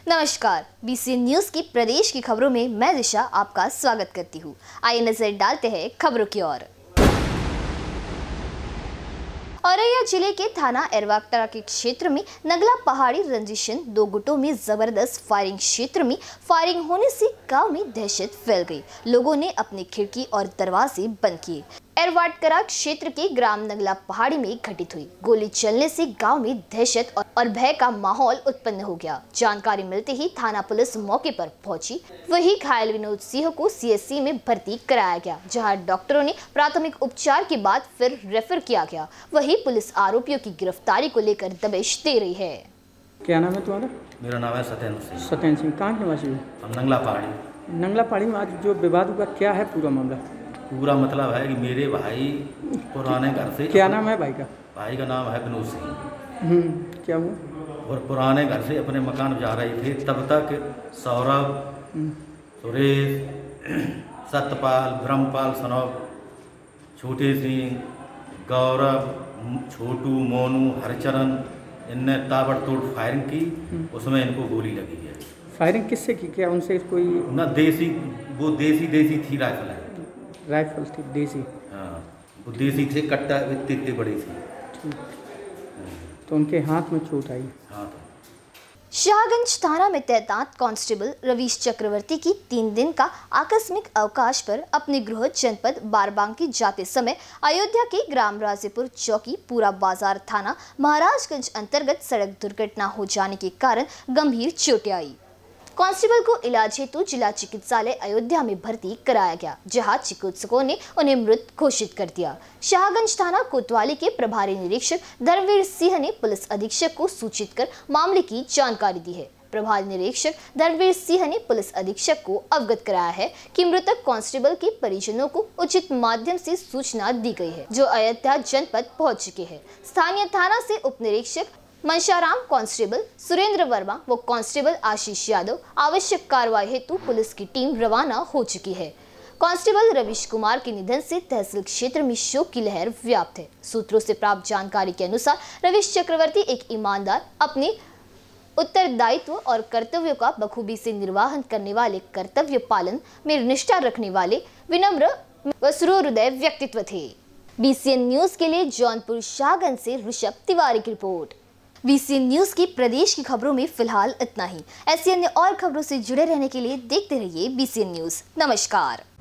नमस्कार, BCN news की प्रदेश की खबरों में मैं दिशा आपका स्वागत करती हूँ। आइए नजर डालते हैं खबरों की ओर। औरैया जिले के थाना एरवाकतरा के क्षेत्र में नगला पहाड़ी रंजिशन दो गुटों में जबरदस्त फायरिंग क्षेत्र में फायरिंग होने से गांव में दहशत फैल गई। लोगों ने अपने खिड़की और दरवाजे बंद किए। एरवाकतरा क्षेत्र के ग्राम नगला पहाड़ी में घटित हुई गोली चलने से गांव में दहशत और भय का माहौल उत्पन्न हो गया। जानकारी मिलते ही थाना पुलिस मौके पर पहुंची। वही घायल विनोद सिंह को सीएससी में भर्ती कराया गया, जहां डॉक्टरों ने प्राथमिक उपचार के बाद फिर रेफर किया गया। वही पुलिस आरोपियों की गिरफ्तारी को लेकर दबिश दे रही है। क्या नाम है तुम्हारा? मेरा नाम है सत्येंद्र सिंह। सत्येंद्र सिंह कहाँ के निवासी हो? हम नंगला पहाड़ी। नंगला पहाड़ी में आज जो विवाद हुआ, क्या है पूरा मामला? पूरा मतलब है कि मेरे भाई पुराने घर से। क्या नाम है भाई का? भाई का नाम है विनोद सिंह। क्या हुआ? और पुराने घर से अपने मकान जा रहे थे, तब तक सौरभ, सुरेश, सत्यपाल, ब्रह्मपाल, सनौब, छोटे सिंह, गौरव, छोटू, मोनू, हरचरण, इनने ताबड़तोड़ फायरिंग की। उसमें इनको गोली लगी है। फायरिंग किससे की? क्या उनसे कोई ना देसी, वो देसी थी राइफल है। राइफल थी देसी? हाँ, वो देसी से कट्टा इतनी बड़ी थी। तो उनके हाथ में चोट आई? हाँ। शाहगंज थाना में तैनात कांस्टेबल रवीश चक्रवर्ती की 3 दिन का आकस्मिक अवकाश पर अपने गृह जनपद बाराबंकी जाते समय अयोध्या के ग्राम राजेपुर चौकी पूरा बाजार थाना महाराजगंज अंतर्गत सड़क दुर्घटना हो जाने के कारण गंभीर चोटें आई। कांस्टेबल को इलाज हेतु जिला चिकित्सालय अयोध्या में भर्ती कराया गया, जहां चिकित्सकों ने उन्हें मृत घोषित कर दिया। शाहगंज थाना कोतवाली के प्रभारी निरीक्षक धर्मवीर सिंह ने पुलिस अधीक्षक को सूचित कर मामले की जानकारी दी है। प्रभारी निरीक्षक धर्मवीर सिंह ने पुलिस अधीक्षक को अवगत कराया है कि मृतक कांस्टेबल के परिजनों को उचित माध्यम से सूचना दी गई है, जो अयोध्या जनपद पहुंच चुके हैं। स्थानीय थाना से उप निरीक्षक मनशाराम, कांस्टेबल सुरेंद्र वर्मा व कांस्टेबल आशीष यादव आवश्यक कार्रवाई हेतु पुलिस की टीम रवाना हो चुकी है। कांस्टेबल रवीश कुमार के निधन से तहसील क्षेत्र में शोक की लहर व्याप्त है। सूत्रों से प्राप्त जानकारी के अनुसार रवीश चक्रवर्ती एक ईमानदार, अपने उत्तरदायित्व और कर्तव्यों का बखूबी से निर्वाहन करने वाले, कर्तव्य पालन में निष्ठा रखने वाले, विनम्र व सुहृदय व्यक्तित्व थे। बीसीएन न्यूज के लिए जौनपुर शाहगंज से ऋषभ तिवारी की रिपोर्ट। बीसीएन न्यूज की प्रदेश की खबरों में फिलहाल इतना ही। ऐसी अन्य और खबरों से जुड़े रहने के लिए देखते रहिए बीसीएन न्यूज। नमस्कार।